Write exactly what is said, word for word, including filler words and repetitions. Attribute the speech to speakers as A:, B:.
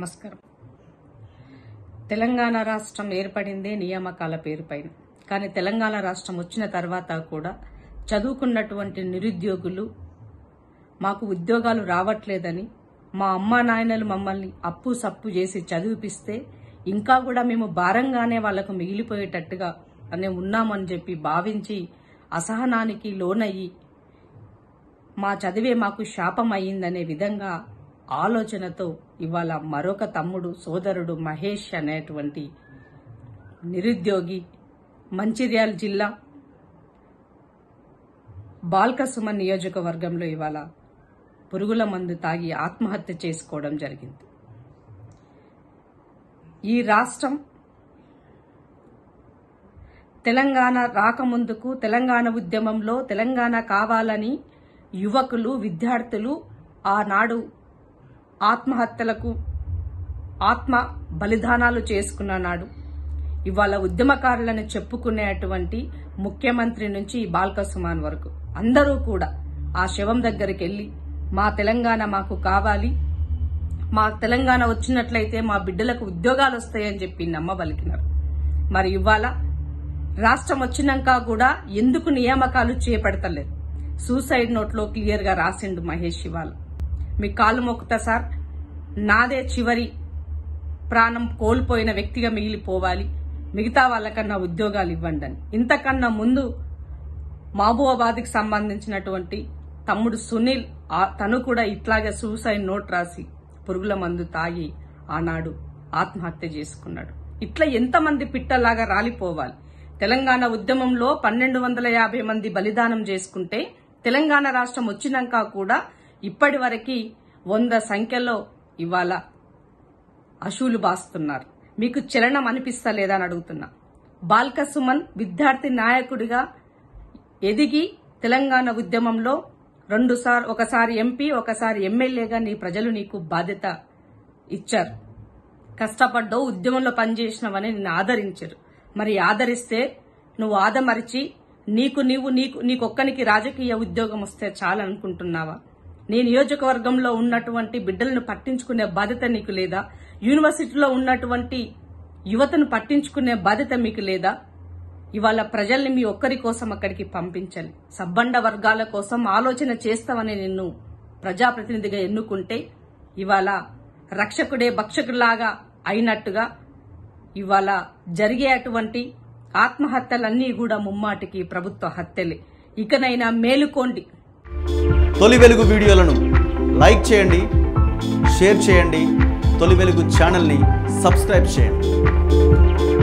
A: నమస్కారం. తెలంగాణ రాష్ట్రం ఏర్పడిందే నియామకాల పేరుపైన. కానీ తెలంగాణ రాష్ట్రం వచ్చిన తర్వాత కూడా చదువుకున్నటువంటి నిరుద్యోగులు మాకు ఉద్యోగాలు రావట్లేదని, మా అమ్మా నాయనలు మమ్మల్ని అప్పు సప్పు చేసి చదివిపిస్తే ఇంకా కూడా మేము భారంగానే వాళ్లకు మిగిలిపోయేటట్టుగా అనే ఉన్నామని చెప్పి భావించి అసహనానికి లోనయ్యి మా చదివే మాకు శాపం అయ్యిందనే విధంగా ఆలోచనతో ఇవాళ మరొక తమ్ముడు సోదరుడు మహేష్ అనేటువంటి నిరుద్యోగి మంచిర్యాల జిల్లా బాల్కసుమన్ నియోజకవర్గంలో ఇవాళ పురుగుల మందు తాగి ఆత్మహత్య చేసుకోవడం జరిగింది. ఈ రాష్ట్రం తెలంగాణ రాకముందుకు తెలంగాణ ఉద్యమంలో తెలంగాణ కావాలని యువకులు విద్యార్థులు ఆనాడు ఆత్మహత్యలకు ఆత్మ బలిదానాలు చేసుకున్న నాడు ఇవాళ ఉద్యమకారులను చెప్పుకునేటువంటి ముఖ్యమంత్రి నుంచి బాల్కసుమన్ వరకు అందరూ కూడా ఆ శవం దగ్గరికి వెళ్లి మా తెలంగాణ మాకు కావాలి, మా తెలంగాణ వచ్చినట్లయితే మా బిడ్డలకు ఉద్యోగాలు వస్తాయని చెప్పి నమ్మబలికినారు. మరి ఇవాళ రాష్ట్రం వచ్చినాక కూడా ఎందుకు నియామకాలు చేపడతలేదు? సూసైడ్ నోట్లో క్లియర్ గా రాసిండు మహేష్. ఇవాళ మీ కాలు మొక్కుతా సార్, నాదే చివరి ప్రాణం కోల్పోయిన వ్యక్తిగా మిగిలిపోవాలి, మిగతా వాళ్ళకన్నా ఉద్యోగాలు ఇవ్వండి అని. ఇంతకన్నా ముందు మహబూబాబాద్కి సంబంధించినటువంటి తమ్ముడు సునీల్ తను కూడా ఇట్లాగే సూసైడ్ నోట్ రాసి పురుగుల మందు తాగి ఆనాడు ఆత్మహత్య చేసుకున్నాడు. ఇట్లా ఎంతమంది పిట్టలాగా రాలిపోవాలి? తెలంగాణ ఉద్యమంలో పన్నెండు వందల యాభై మంది బలిదానం చేసుకుంటే తెలంగాణ రాష్ట్రం వచ్చినాక కూడా ఇప్పటి వరకు వంద సంఖ్యలో ఇవాళ అశువులు బాస్తున్నారు. మీకు చలనం అనిపిస్తలేదా అని అడుగుతున్నా. బాల్కసుమన్ విద్యార్థి నాయకుడిగా ఎదిగి తెలంగాణ ఉద్యమంలో రెండు సార్ ఒకసారి ఎంపీ ఒకసారి ఎమ్మెల్యేగా నీ ప్రజలు నీకు బాధ్యత ఇచ్చారు. కష్టపడ్డావు, ఉద్యమంలో పనిచేసినవని నిన్ను ఆదరించారు. మరి ఆదరిస్తే నువ్వు ఆదమరిచి నీకు నీవు నీకు నీకొక్కనికి రాజకీయ ఉద్యోగం వస్తే చాలనుకుంటున్నావా? నీ నియోజకవర్గంలో ఉన్నటువంటి బిడ్డలను పట్టించుకునే బాధ్యత నీకు లేదా? యూనివర్సిటీలో ఉన్నటువంటి యువతను పట్టించుకునే బాధ్యత మీకు లేదా? ఇవాళ ప్రజల్ని మీ ఒక్కరి కోసం అక్కడికి పంపించాలి. సబ్బండ వర్గాల కోసం ఆలోచన చేస్తామని నిన్ను ప్రజాప్రతినిధిగా ఎన్నుకుంటే ఇవాళ రక్షకుడే భక్షకుడిలాగా అయినట్టుగా ఇవాళ జరిగేటువంటి ఆత్మహత్యలన్నీ కూడా ముమ్మాటికి ప్రభుత్వ హత్యలే. ఇకనైనా మేలుకోండి.
B: తొలి వెలుగు వీడియోలను లైక్ చేయండి, షేర్ చేయండి, తొలి వెలుగు ఛానల్ని సబ్స్క్రైబ్ చేయండి.